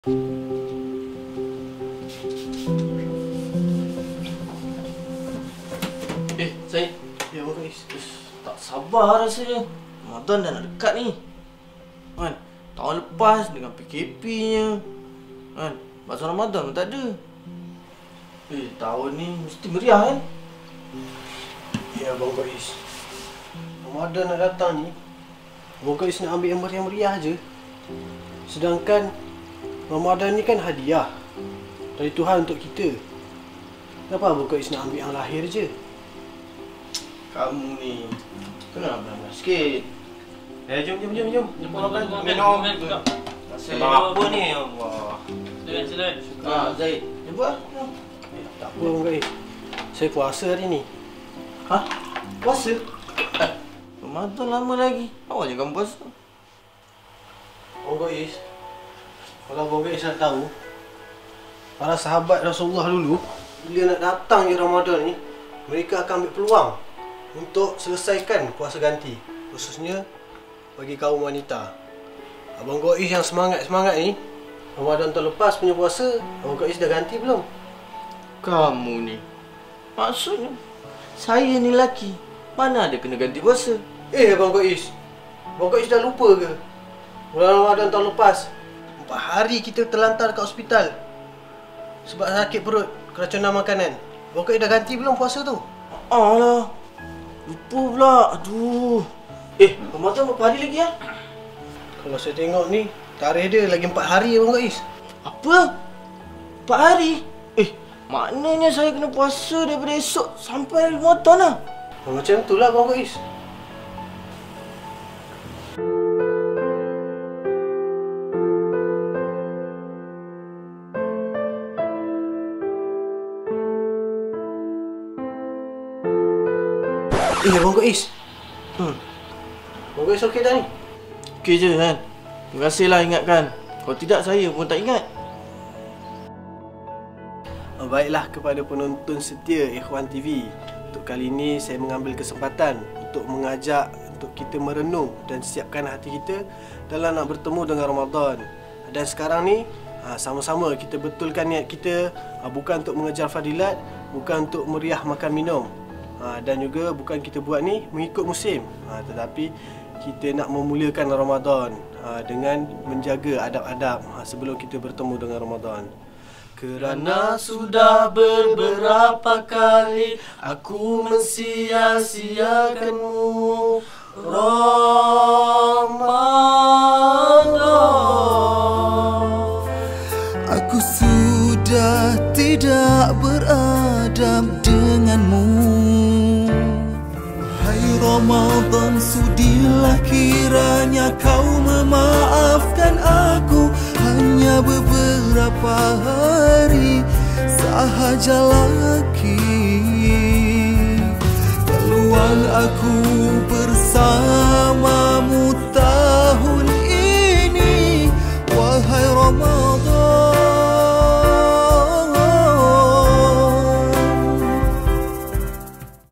Zaid. Ya, guys. Tak sabar rasanya. Ramadan dah nak dekat ni. Kan? Tahun lepas dengan PKP-nya. Kan? Pasal Ramadan pun tak ada. Tahun ni mesti meriah kan? Ya, Abang Qais. Ramadan nak datang ni, Abang Qais nak ambil yang meriah-meriah je. Sedangkan Ramadan ni kan hadiah dari Tuhan untuk kita. Kenapa Abang Qais nak ambil yang lahir je? Kamu ni kena benar sikit. Jom. Minum. Sebab apa ni? Allah. Silakan. Zaid. Jumpa. Tak apa Abang Qais. Saya puasa hari ni. Hah? Puasa? Ramadan lama lagi. Awak jangan puasa. Abang Qais, kalau Abang Qais nak tahu, para sahabat Rasulullah dulu, bila nak datang je Ramadan ni, mereka akan ambil peluang untuk selesaikan puasa ganti, khususnya bagi kaum wanita. Abang Qais yang semangat-semangat ni, Ramadan tahun lepas punya puasa, Abang Qais dah ganti belum? Kamu ni, maksudnya saya ni lelaki, mana ada kena ganti puasa? Abang Qais dah lupa ke? Bulan Ramadan tahun lepas, 4 hari kita terlantar kat hospital sebab sakit perut, keracunan makanan. Abang Qais dah ganti belum puasa tu? Alah, lupa pula. Aduh. Ramadan berapa hari lagi ya? Kalau saya tengok ni, tarikh dia lagi 4 hari Abang Qais. Apa? 4 hari? Maknanya saya kena puasa daripada esok sampai Ramadan lah. Macam tu lah Abang Qais. Abang Qais. Abang Qais okey dah ni? Okey je kan? Terima kasihlah ingatkan. Kalau tidak saya pun tak ingat. Baiklah kepada penonton setia Ikhwan TV. Untuk kali ini saya mengambil kesempatan untuk mengajak untuk kita merenung dan siapkan hati kita dalam nak bertemu dengan Ramadan. Dan sekarang ni sama-sama kita betulkan niat kita, bukan untuk mengejar fadilat, bukan untuk meriah makan minum, dan juga bukan kita buat ni mengikut musim, tetapi kita nak memuliakan Ramadan dengan menjaga adab-adab sebelum kita bertemu dengan Ramadan. Kerana sudah beberapa kali aku mensia-siakanmu, Ramadan. Aku sudah tidak beradab denganmu. Hai Ramadan, sudilah kiranya kau memaafkan aku. Hanya beberapa hari sahaja lagi, peluang aku bersama